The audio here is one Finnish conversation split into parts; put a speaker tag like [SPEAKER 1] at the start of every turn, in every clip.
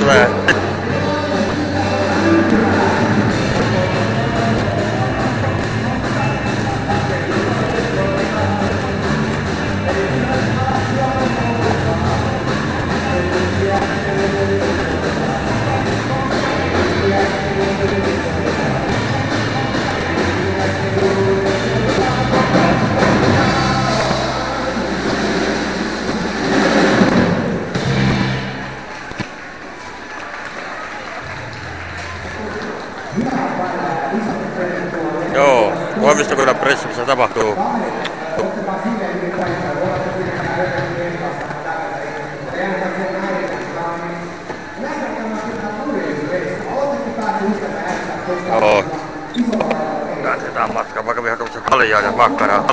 [SPEAKER 1] tulee. Joo, toimistokoneen pressissä tapahtuu. Joo. Jatketaan matkaa, vaikka hakemassa kaljaa ja makkaraa.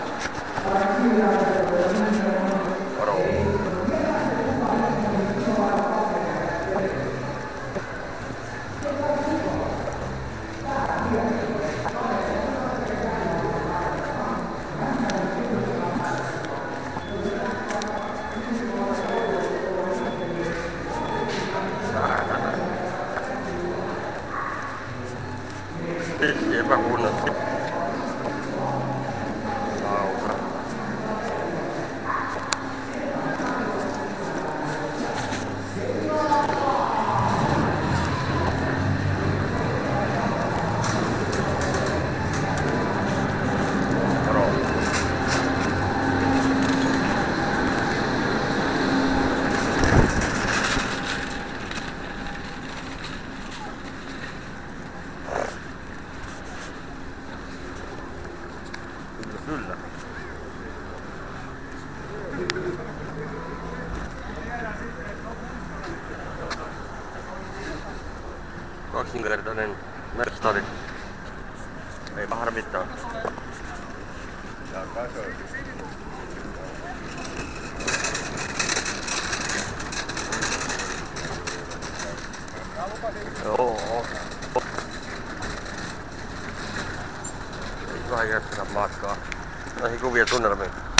[SPEAKER 1] Epäkunnossa. Lauta. Moro. Kyllä. Kaksinkertainen mestari. Ei harmittaa. Joo. Ei vähän jättää matkaa. Näihin kuvia tunnelmiin.